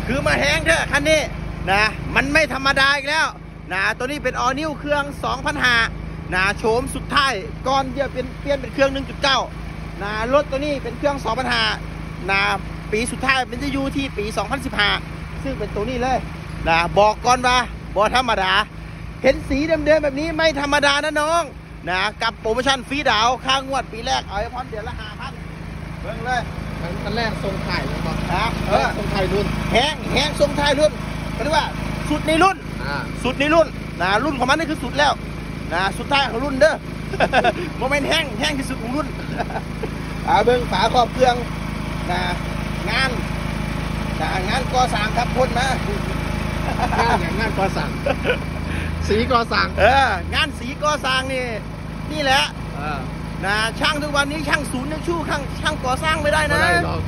คือมาแห้งเถอะคันนี้นะมันไม่ธรรมดาอีกแล้วนะตัวนี้เป็นออนิวเครื่อง 2,500 นะโฉมสุดท้ายก่อนเดี๋ยวเปลี่ยนเป็นเครื่อง 1.9 นะรถตัวนี้เป็นเครื่อง 2,500 นะปีสุดท้ายเป็นจะอยู่ที่ปี 2015 ซึ่งเป็นตัวนี้เลยนะบอกก่อนว่าบอธรรมดาเห็นสีเดิมๆแบบนี้ไม่ธรรมดานะน้องนะกับโปรโมชั่นฟรีดาวค่างวดปีแรกเอาไอ้พอนเดือนละ 5,000 เบิ่งเลยอันแรกทรงถ่ายเลยครับนะทรงถ่ายรุ่นแห้งทรงท้ายรุ่นเขาเรียกว่าสุดในรุ่นสุดในรุ่นนะรุ่นของมันนี่คือสุดแล้วนะสุดท้ายของรุ่นเด้อ โมเมนต์แห้งที่สุดของรุ่น เบิ่งฝาครอบเครื่องนะงานก่อสร้างครับพ่นมงานก่อสร้างสีก่อสร้างงานสีก่อสร้างนี่แหละนะช่างทุกวันนี้ช่างศูนย์ยังชู้ช่างก่อสร้างไม่ได้นะ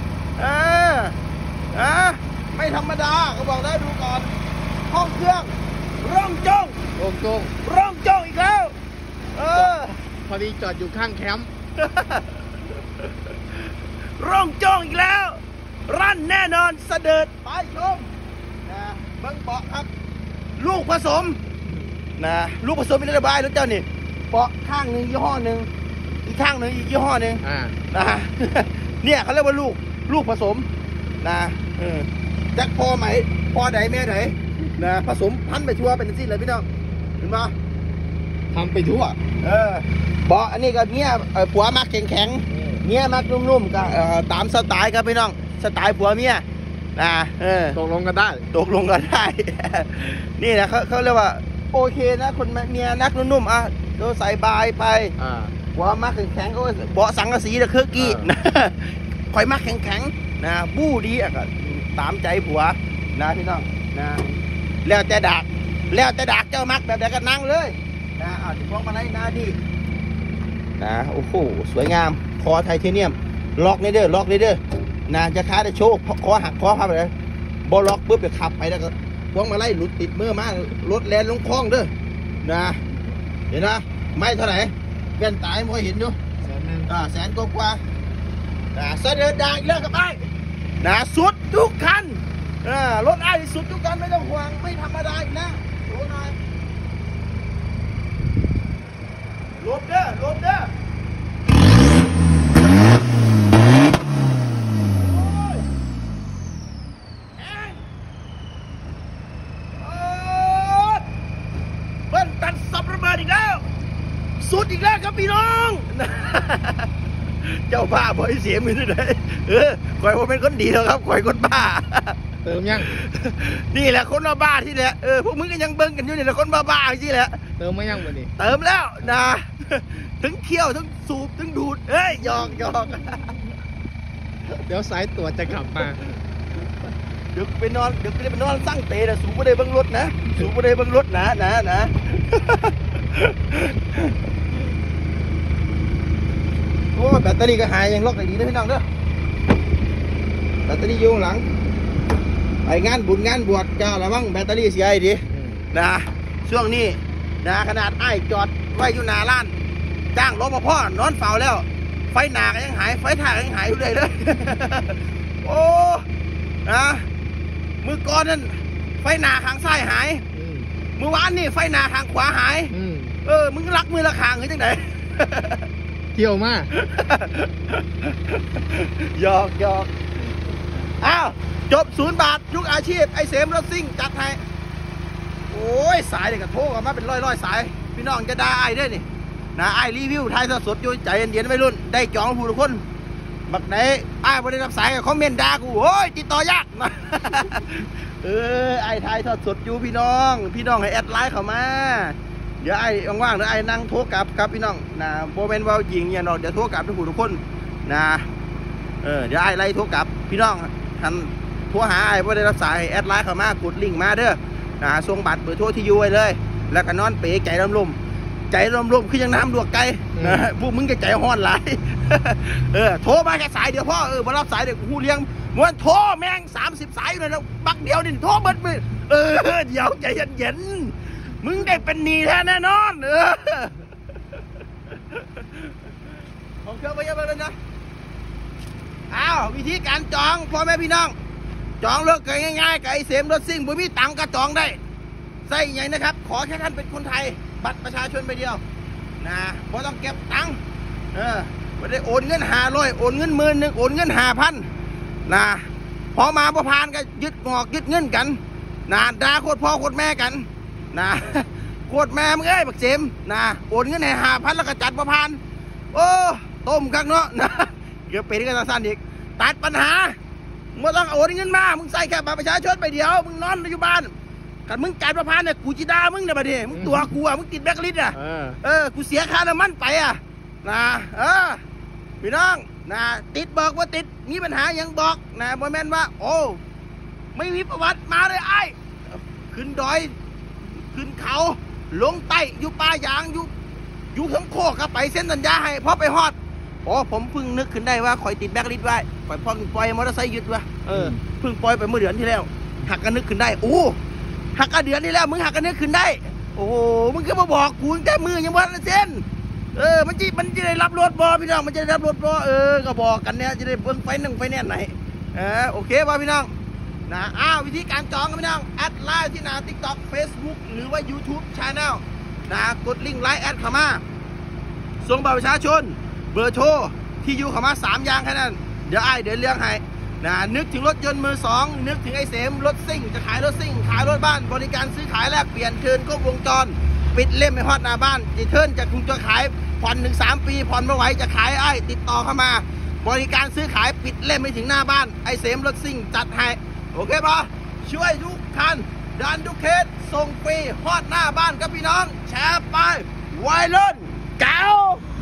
ไม่ธรรมดาก็บอกได้ดูก่อนห้องเครื่องร่องจ้องอีกแล้วพอดีจอดอยู่ข้างแคมป์ร่องจ้องอีกแล้วรั่นแน่นอนเสด็จไปชมนะเบิ่งเบาะครับลูกผสมนะลูกผสมเป็นระบายรถเจ้านี่เบาะข้างหนึ่งยี่ห้อหนึ่งอีกข้างหนึ่งอีกยี่ห้อหนึ่งนะเนี่ยเขาเรียกว่าลูกผสมนะแจ็คพอไหมพอไหนแม่ไหนนะผสมพันไปทั่วเป็นสิ้นเลยพี่น้องเห็นปะทำไปทั่วเบาะอันนี้ก็เงี้ยผัวมักแข็งเงี้ยมักนุ่มๆก็ตามสไตล์ครับพี่น้องสไตล์ผัวเมียนะตกลงกันได้นี่นะเขาเรียกว่าโอเคนะคนเมียนักนุ่มๆเราใส่บายไปผัวมักแข็งก็เบาะสังกะสีนะเครื่องกี้นะคอยมักแข็งนะบู้ดีก็ตามใจผัวนะพี่น้องนะแล้วแต่ดักเจ้ามักแบบใดก็นั่งเลยนะจะพวงมาลัยหน้าดีนะโอ้โหสวยงามคอไทเทเนียมล็อกนี่เด้อนะจะค้าจะโชว์คอหักคอพับเลยบอล็อกปุ๊บจะขับไปแล้วก็พวงมาลัยหลุดติดมือมารถแลนลงคลองเด้อนะเห็นนะไม่เท่าไหร่เว้นตายไม่เห็นอยู่แสนกว่าเสด็จดังเลิกกับไอ้นะสุดทุกคันรถไอ้สุดทุกคันไม่ต้องห่วงไม่ธรรมดาอีกนะดูหน่อยลบเด้อเบิ้ลตัดสับระเบิดอีกแล้วสุดอีกแล้วครับพี่น้องเจ้าบ้าบ่อยเสียมือด้วยเลยคอยว่าเป็นคนดีแล้วครับคอยคนบ้าเติมยังนี่แหละคนบ้าที่แหละพวกมึงก็ยังเบิ้งกันอยู่นี่แหละคนบ้าที่แหละเติมไม่ยังวันนี้เติมแล้วนะถึงเที่ยวถึงสูบถึงดูดหยอกเดี๋ยวสายตรวจจะขับมาเดี๋ยวไปนอนสร้างเตะนะสูบไม่ได้เบิ้งรถนะนะโอ้แบตเตอรี่ก็หายยังล็อกได้ดีนะพี่น้องเด้อแบตเตอรี่อยู่หลังไปงานบุญงานบวชจ้าละมั้งแบตเตอรี่เสียดีนะช่วงนี้นะขนาดไอ้จอดไว้อยู่หน้าร้านจ้างรปภนอนเฝ้าแล้วไฟหนาก็ยังหายไฟถ่ายก็ยังหายอยู่เลยโอ้นะมือก่อนนั่นไฟหนาข้างซ้ายหายเมื่อวานนี่ไฟหนาข้างขวาหายมึงรักมือละข้างหรือจังไหนเที่ยวมากหยอกอ้าวจบ0 บาททุกอาชีพไอเสมรถซิ่งจัดให้โอ้ยสายเด็กกระโทกออกมาเป็นร้อยสายพี่น้องจะได้ไอ้ด้วยนี่นะไอ้รีวิวทายสดอยู่ใจเย็นๆไม่รุ่นได้จองผู้ทุกคนบักไหนไอ้บริษัทสายคอมเมนต์ด่ากูโอ้ยติดต่อยากนะไอ้ทายสดอยู่พี่น้องให้แอดไลน์เข้ามาเดี๋ยวไอ้ว่างๆเดี๋ยวไอ้นั่งโทรกลับครับพี่น้องนะโมเมนต์ว่ายิงอย่างเราเดี๋ยวโทรกลับทุกคนนะเดี๋ยวไอ้ไล่โทรกลับพี่น้องทันโทรหาไอ้บริษัทสายแอดไลน์เข้ามากดลิงก์มาเด้อส่งบัตรเบอร์โทรที่อยู่ไว้เลยแล้วก็นอนเป๋ใจลมคือยังน้ำลวกไก่พวกมึงจะใจห้อนหลายโทรมาแค่สายเดียวพ่อมารับสายเดี๋ยวกูเลี้ยงม้วนโทรแม่ง30 สายเลยแล้วบักเดียวนี่โทรเบิดมือเดี๋ยวใจเย็นมึงได้เป็นหนี้แท้แน่นอนของเครื่องไปเยอะไปเลยนะอ้าววิธีการจองพ่อแม่พี่น้องจองรถกันง่ายๆกับไอ้เสมรถซิ่งบ่มีตังค์ก็จองได้ใส่ใหญ่นะครับขอแค่ท่านเป็นคนไทยบัตรประชาชนใบเดียวนะบ่ต้องเก็บตังค์ไม่ได้โอนเงิน500โอนเงิน10,000โอนเงิน5,000นะพอมาพอผ่านก็ยึดงอกยึดเงินกันนะด่าโคตรพ่อโคตรแม่กันนะโคตรแม่มึงเอ้ยบักเจมนะโอนเงินให้5,000แล้วก็จัดประพานโอ้ต้มข้างเนาะนะเกือบเป็นกันสั้นอีกตัดปัญหามึงต้องโอนเงินมามึงใส่แค่บัตรประชาชนไปเดียวมึงนอนอยู่บ้านกันมึงจัดประพานเนี่ยกูจีด่ามึงเนี่ยบัดนี้มึงตัวกูอ่ะมึงติดแบล็คลิสต์อ่ะกูเสียค่าน้ำมันไปอ่ะนะพี่น้องนะติดบอกว่าติดมีปัญหายังบอกนะบอยแมนว่าโอ้ไม่มีประวัติมาเลยไอ้ขึ้นดอยขึ้นเขาลงใต้อยู่ป่ายางอยู่ทั้งโคกครับไปเส้นสัญญาให้พอไปฮอดโอ้ผมเพิ่งนึกขึ้นได้ว่าคอยติดแบล็คลิสต์ไว้คอยพอปล่อยมอเตอร์ไซค์ยึดวะเพิ่งปล่อยไปเมื่อเดือนที่แล้วหักกันนึกขึ้นได้โอ้หักกันเดือนที่แล้วมึงหักกันนึกขึ้นได้โอ้มึงก็มาบอกกูแต่มือยังวันละเส้นมันจะได้รับรถบอพี่น้องมันจะได้รับรถบอก็บอกกันเนี่ยจะได้เบิ่งไฟนั่งไฟแน่นไหนโอเคป่ะพี่น้องนะวิธีการจองกันพี่น้องแอดไลน์ที่หน้า TikTok Facebook หรือว่า YouTube Channel นะกดลิงก์ไลน์แอดเข้ามาส่งบัตรประชาชนเบอร์โทรที่อยู่เข้ามา3อย่างแค่นั้นเดี๋ยวเรื่องให้นะนึกถึงรถยนต์มือ2นึกถึงไอ้เสมรถซิ่งจะขายรถซิ่งขายรถบ้านบริการซื้อขายแลกเปลี่ยนเทิร์นครบวงจรปิดเล่มให้ฮอดหน้าบ้านเทิร์นจะคุณจะขายผ่อน3 ปีผ่อนไม่ไหวจะขายติดต่อเข้ามาบริการซื้อขายปิดเล่มไปถึงหน้าบ้านไอ้เสมรถซิ่งจัดให้โอเคปะช่วยทุกคันดันทุกเคสส่งฟรีฮอดหน้าบ้านกับพี่น้องแชร์ไปไวรุ่นเก๋า